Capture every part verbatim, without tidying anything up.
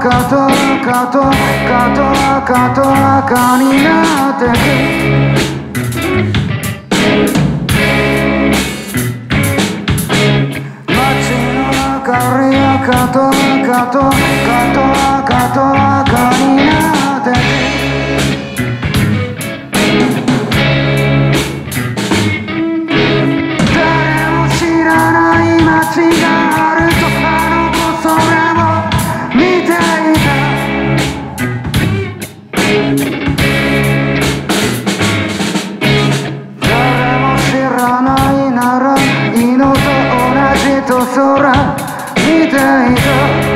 赤と赤と赤と赤と赤になってく街の明かり赤と赤と赤と赤と赤になってく誰も知らない街があるとあの子それも見ていた誰も知らないなら犬と同じと空見ていた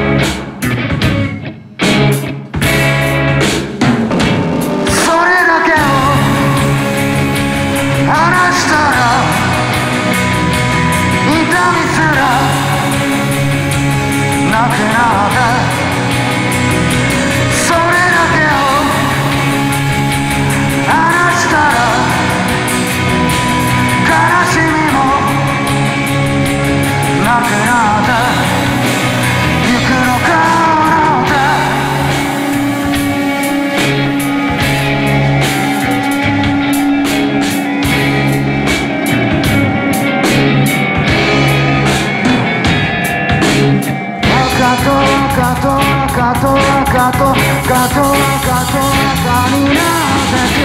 赤と赤と赤と赤と赤になって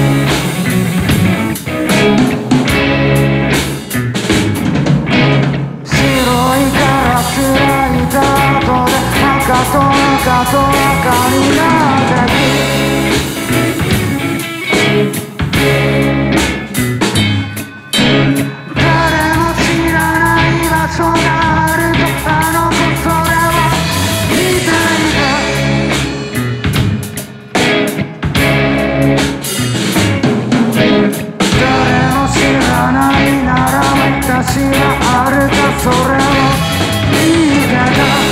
く白いガラス開いた後で赤と赤と赤になってく誰も知らない場所があるとあの子それは見ていた誰も知らないなら私があるかそれを見てた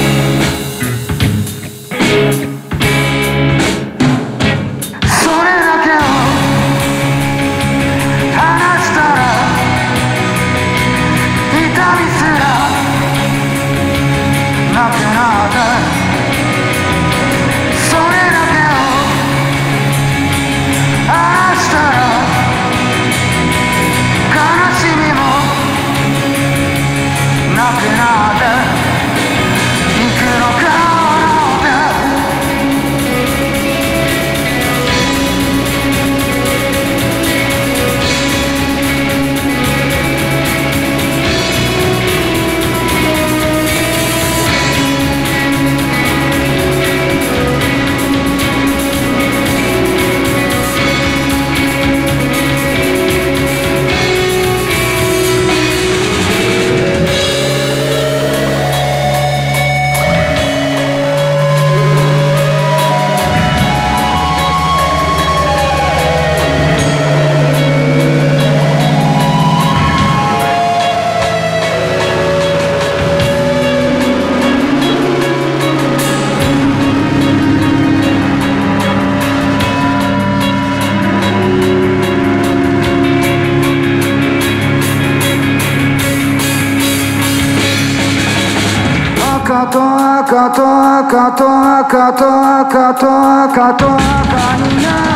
赤と赤と赤と赤と赤と赤と赤になる